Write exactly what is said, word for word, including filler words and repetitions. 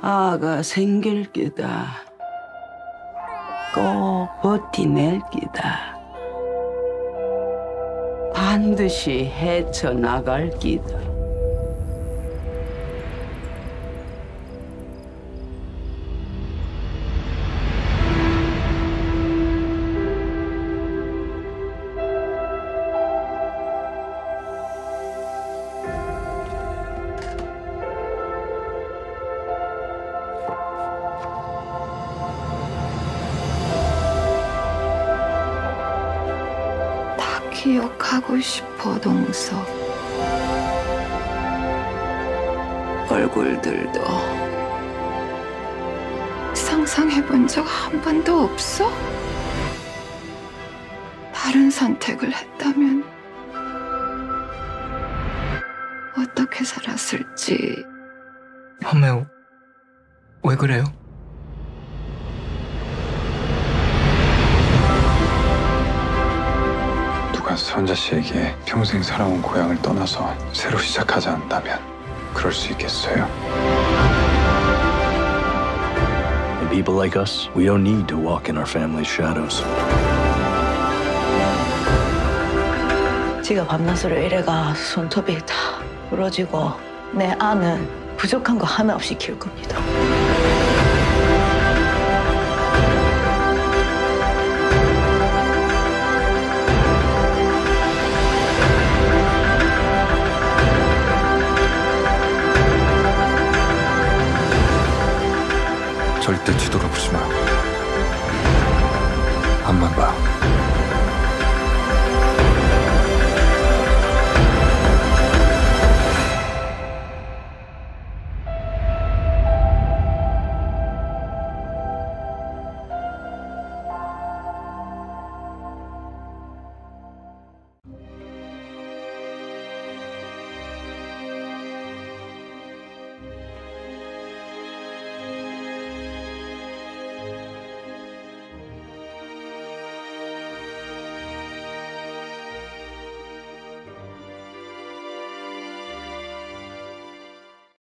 아가 생길 기다. 꼭 버티낼 기다. 반드시 헤쳐나갈 기다. 기억하고 싶어, 동석. 얼굴들도 상상해본 적 한 번도 없어? 다른 선택을 했다면 어떻게 살았을지. 밤에 왜 그래요? 선자 씨에게 평생 살아온 고향을 떠나서 새로 시작하자 한다면 그럴 수 있겠어요? And people like us, we don't need to walk in our family's shadows. 지가 밤낮으로 이래가 손톱이 다 부러지고 내 아는 부족한 거 하나 없이 키울 겁니다. 절대 뒤돌아보지 마. 앞만 봐.